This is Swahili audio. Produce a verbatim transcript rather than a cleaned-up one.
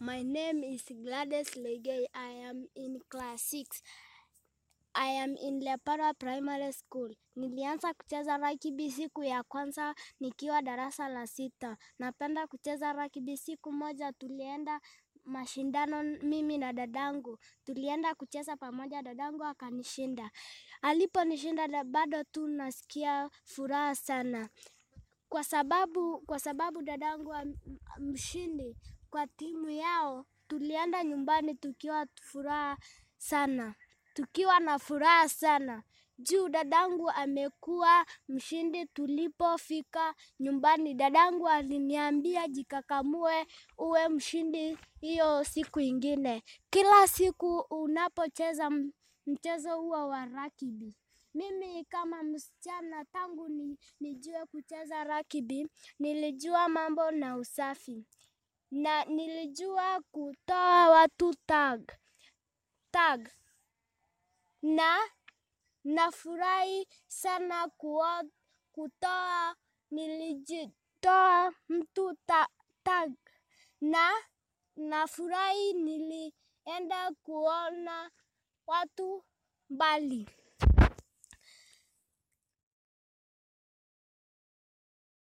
My name is Gladys Legay. I am in class six. I am in Lepara Primary School. Nilianza kucheza rugby siku ya kwanza nikiwa darasa la sita. Napenda kucheza rugby. Siku moja tulienda mashindano mimi na dadangu. Tulienda kucheza pamoja, dadangu akanishinda. Aliponishinda bado tu nasikia furaha sana. Kwa sababu kwa sababu dadangu mshindi kwa timu yao, tulienda nyumbani tukiwa furaha sana. Tukiwa na furaha sana. Juu dadangu amekuwa mshindi. Tulipofika nyumbani, dadangu aliniambia jikakamue uwe mshindi hiyo siku ingine. Kila siku unapocheza mchezo huo wa rugby. Mimi kama msichana tangu nijue kucheza rugby, nilijua mambo na usafi. Na nilijua kutoa watu tag. Tag. Na nafurahi sana kutoa nilijitoa mtu tag. Na nafurahi nilienda kuona watu mbali.